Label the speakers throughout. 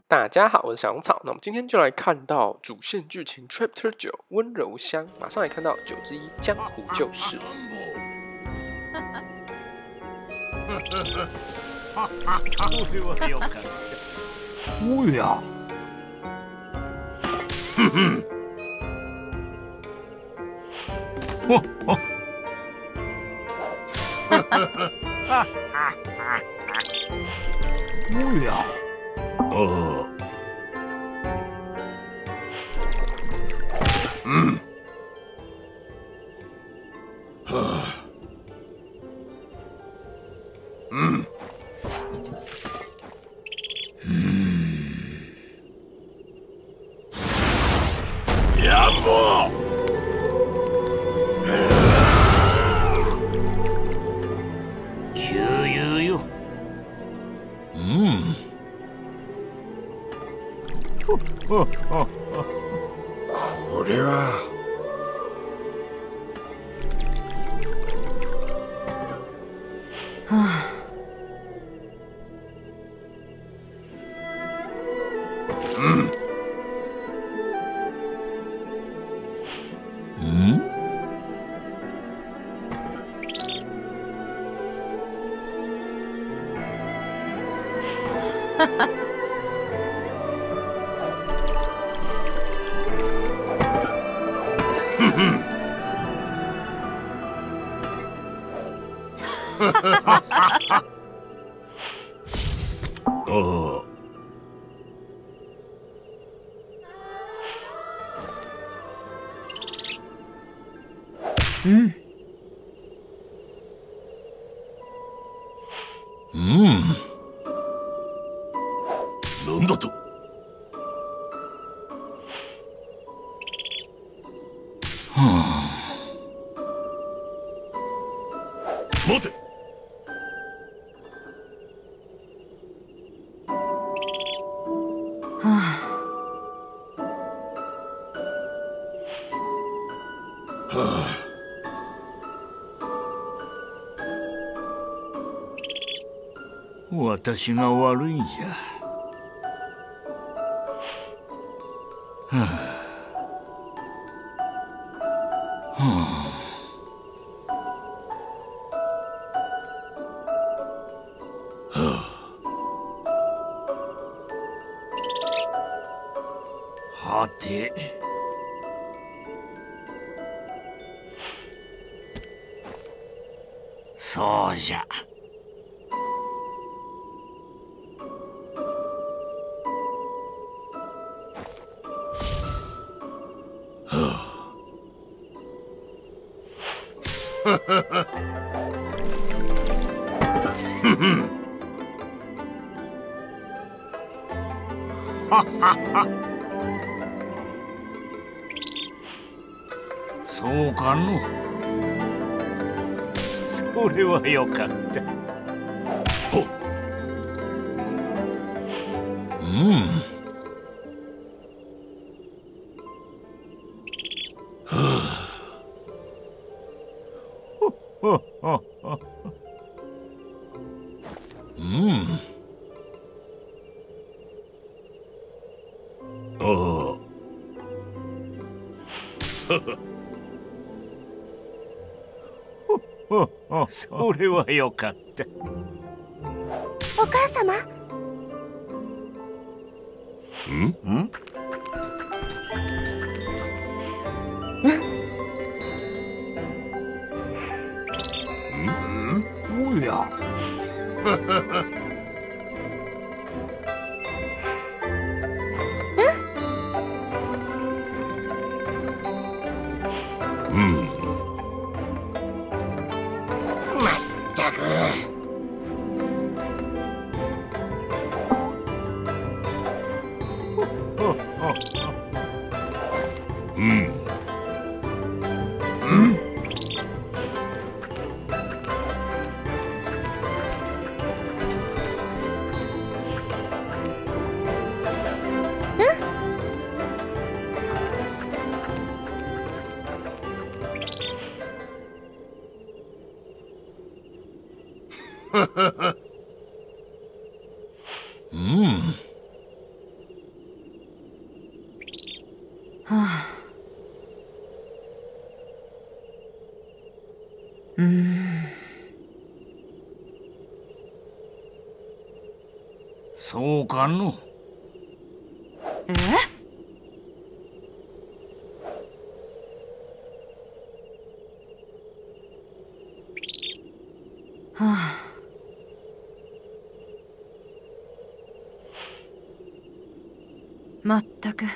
Speaker 1: 大家好，我是小红草。那我们今天就来看到主线剧情 Chapter 9温柔乡，马上来看到9之1江湖旧事。
Speaker 2: おや。ほっほ。おや。ああ。うん。はあ。うん。やんぼう。旧友よ。うん。これは。はあ。なんだと。はあ。待て。はあ。はあ。私が悪いんじゃ。はあ。はあ。はて。そうじゃ。そうかの。それはよかった。ほっ。それはよかった。
Speaker 3: お母様。
Speaker 2: ん？おや。まったく。 そうかの。
Speaker 4: はあ。まったく。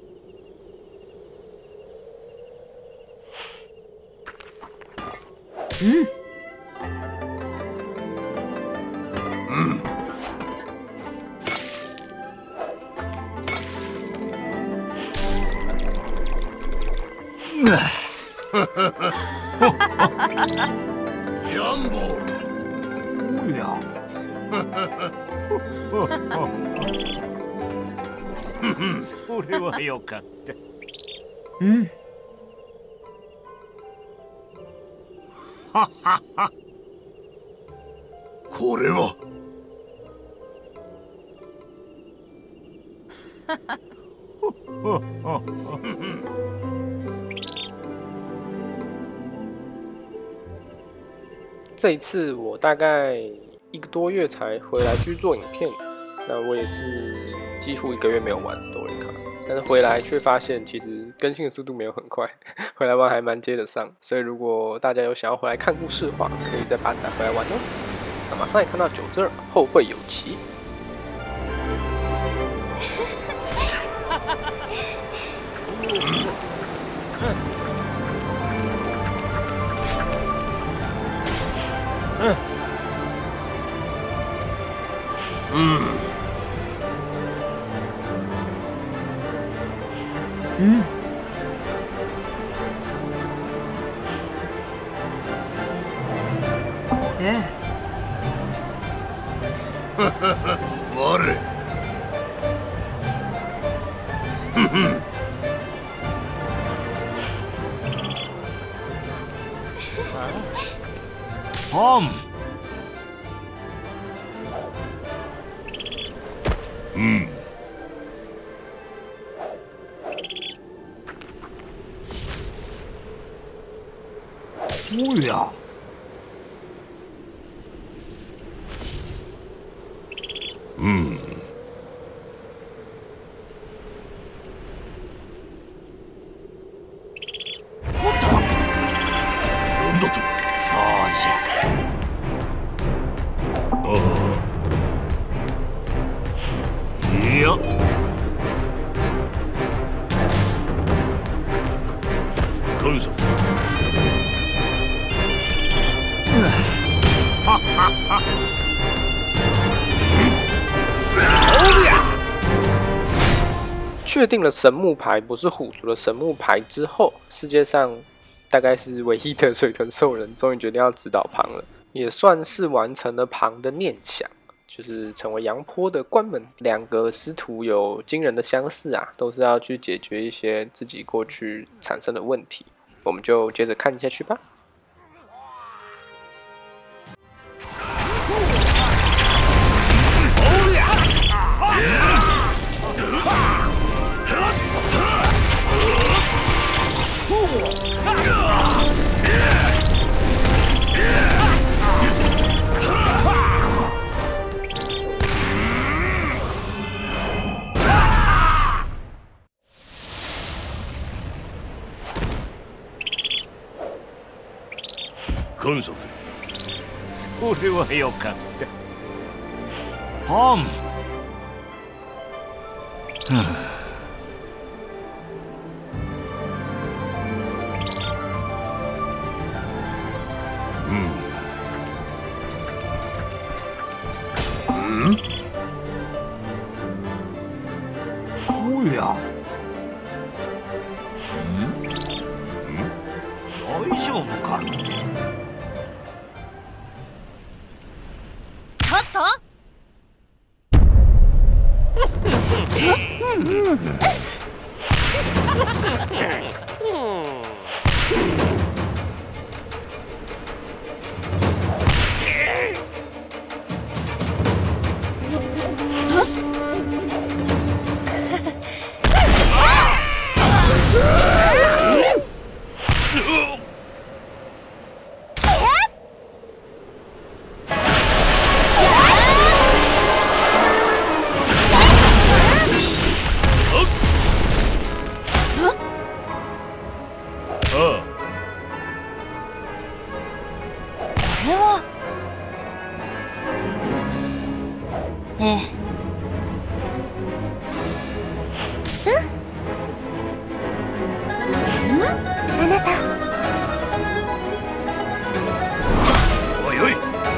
Speaker 5: ヤンボ
Speaker 2: おや。それはよかった。
Speaker 5: これは
Speaker 1: 这一次我大概1个多月才回来去做影片，那我也是几乎1个月没有玩 Story 卡，但是回来却发现其实更新的速度没有很快，回来玩还蛮接得上，所以如果大家有想要回来看故事的话，可以再把载回来玩哦。那马上也看到9之2后会有期。
Speaker 5: 我
Speaker 2: パン。おや。
Speaker 5: なんだと
Speaker 2: そうじゃ。いや。感謝する。
Speaker 1: 确定了神木牌不是虎族的神木牌之后，世界上大概是唯一的水豚兽人终于决定要指导庞了，也算是完成了庞的念想，就是成为阳坡的关门。2个师徒有惊人的相似啊，都是要去解决一些自己过去产生的问题。我们就接着看下去吧。
Speaker 2: 感謝する。それはよかった。パン。おや。大丈夫か。
Speaker 3: ちょっとれは。ええ。あなた。
Speaker 2: おいおい。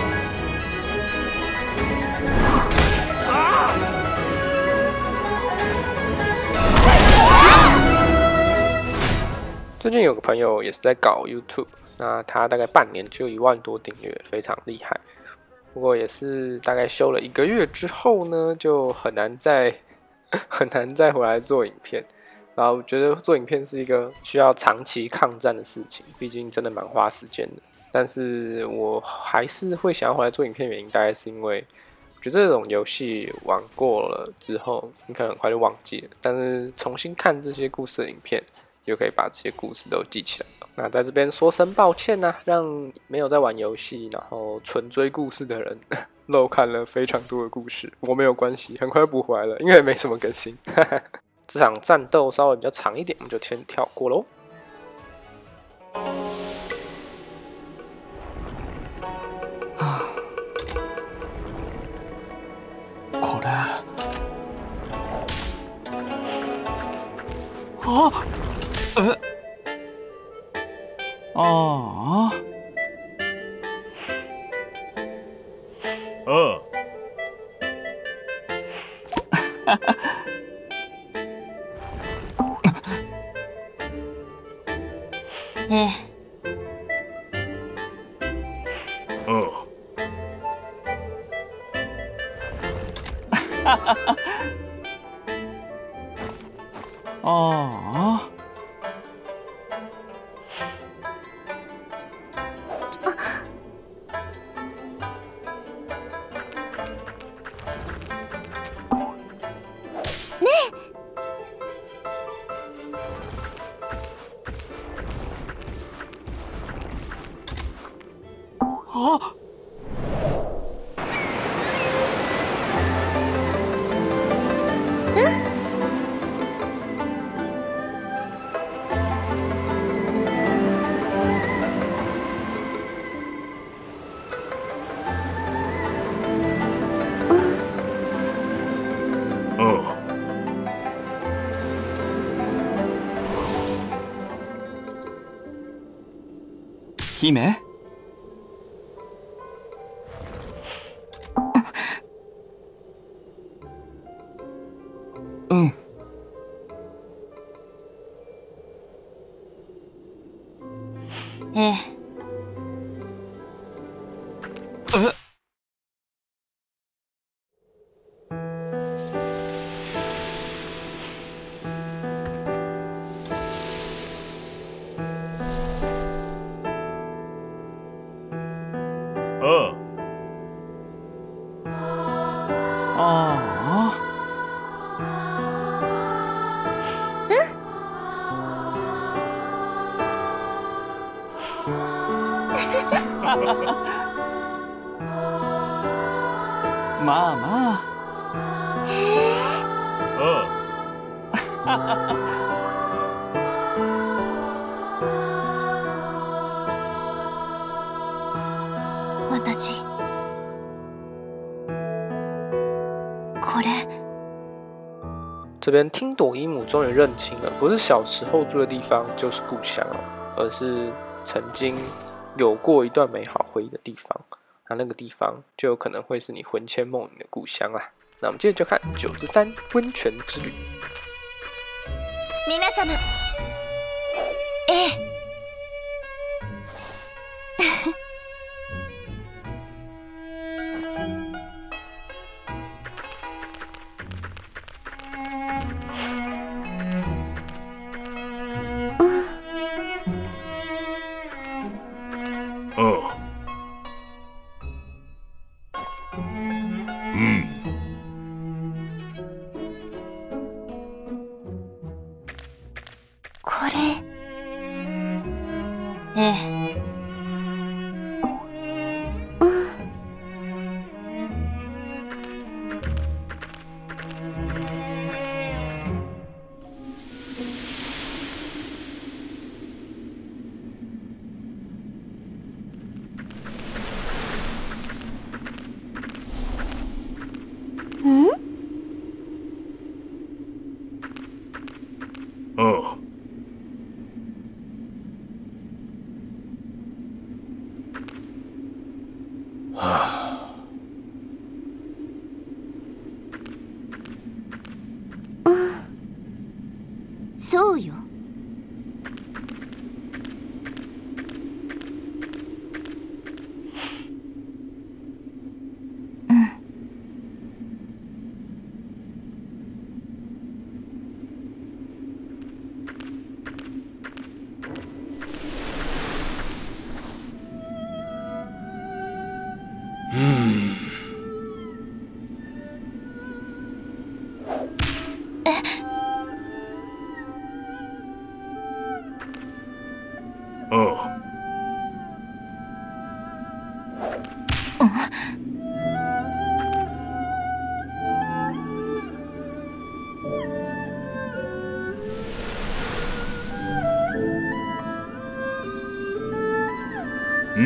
Speaker 1: 最近有个朋友也是在搞 YouTube， 那他大概半年就1万多订阅，非常厉害。不过也是大概修了1个月之后呢，就很难再回来做影片。然后我觉得做影片是一个需要长期抗战的事情，毕竟真的蛮花时间的。但是我还是会想要回来做影片，原因大概是因为我觉得这种游戏玩过了之后，你可能很快就忘记了，但是重新看这些故事的影片，就可以把这些故事都记起来了。那在这边说声抱歉啊，让没有在玩游戏，然后纯追故事的人漏看了非常多的故事。我没有关系，很快补回来了，因为没什么更新。这场战斗稍微比较长一点，我们就先跳过喽。
Speaker 5: これ。ああ。
Speaker 2: ああ。
Speaker 3: ええ。
Speaker 2: あ
Speaker 5: あ。ああ。姫？うん。
Speaker 3: ええ。
Speaker 5: ああ。まあまあ。
Speaker 3: 私。これ。
Speaker 1: 这边听朵伊姆终于认清了，不是小时候住的地方就是故乡哦，而是曾经有过一段美好回忆的地方。那个地方就有可能会是你魂牵梦萦的故乡啦。那我们接着就看9之3温泉之旅。
Speaker 3: 皆様。ええ。これ。ええ。
Speaker 2: うん。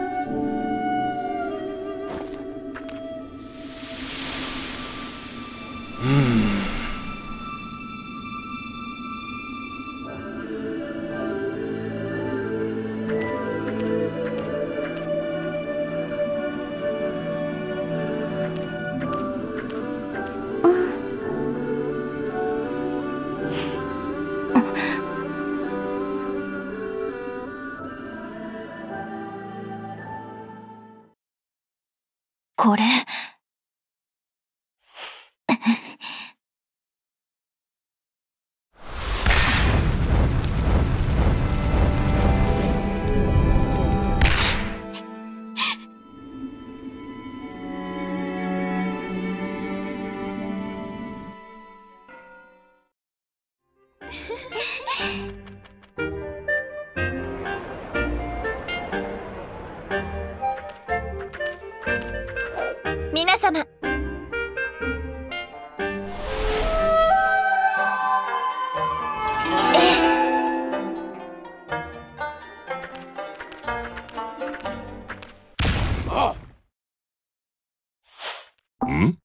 Speaker 3: これ。皆様。
Speaker 2: ん？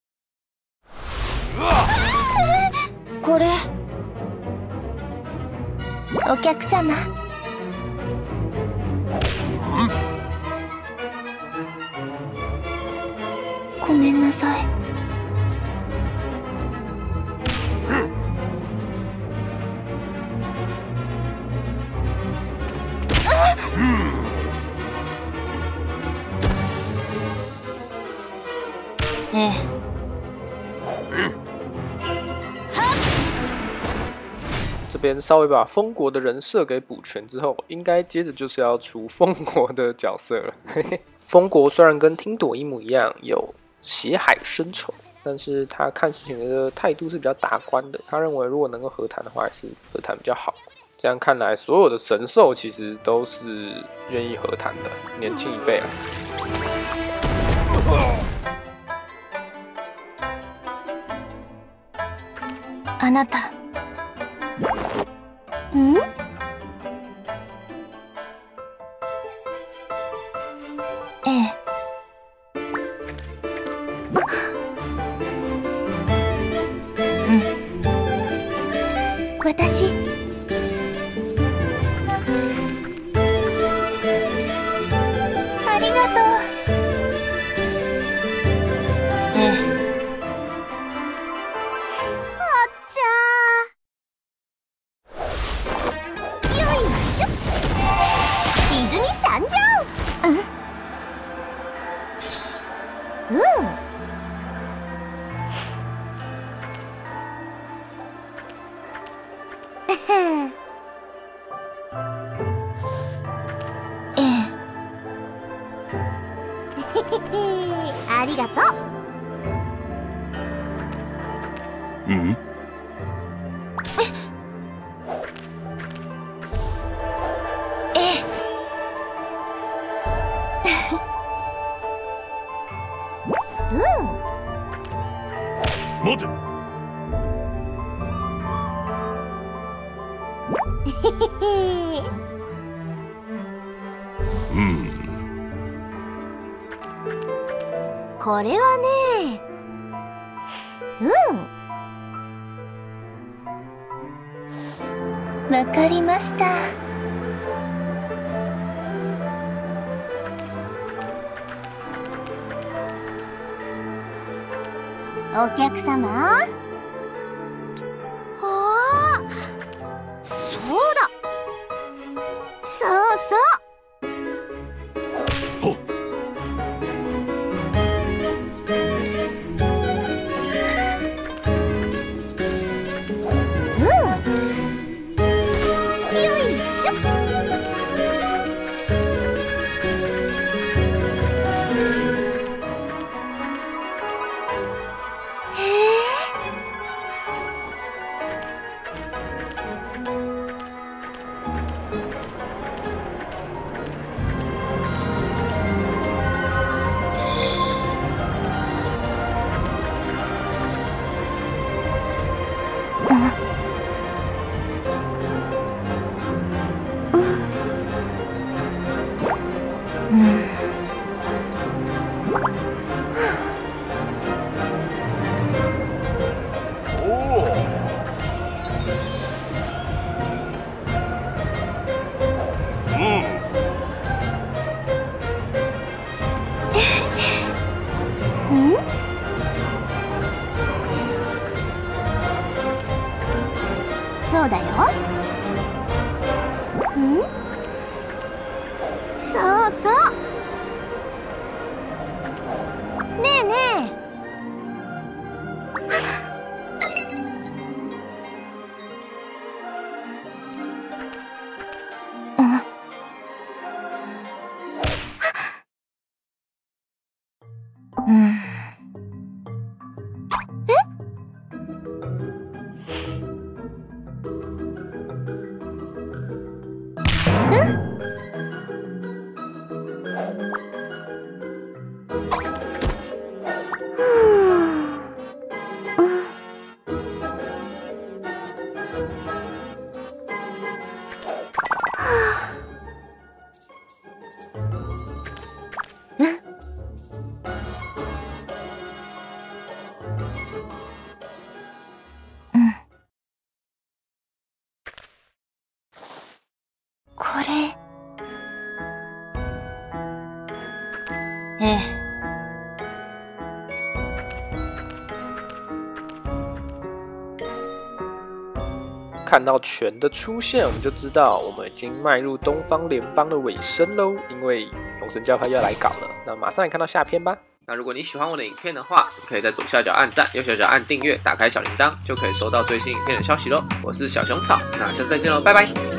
Speaker 3: これ。お客様。ごめんなさい。ええ。
Speaker 1: 这边稍微把风国的人设给补全之后，应该接着就是要出风国的角色了。风国虽然跟听朵一模一样有血海深仇，但是他看事情的态度是比较达观的。他认为如果能够和谈的话，还是和谈比较好。这样看来，所有的神兽其实都是愿意和谈的，年轻一辈啊。
Speaker 3: あなた。ん？ええ。私。ありがとう。ええ。あっちゃー。よいしょ。泉参上。ええ。ありがとう。
Speaker 2: うん？
Speaker 3: ええ。
Speaker 2: 待て。
Speaker 3: これはね。わかりました。お客様。そうだ。そうそう。 そうそうねえねえこれ
Speaker 1: 看到泉的出现，我们就知道我们已经迈入东方联邦的尾声喽，因为龙神教会要来搞了。那马上来看到下篇吧。那如果你喜欢我的影片的话，可以在左下角按赞，右下角按订阅，打开小铃铛，就可以收到最新影片的消息喽。我是小熊草，那下次再见喽，拜拜。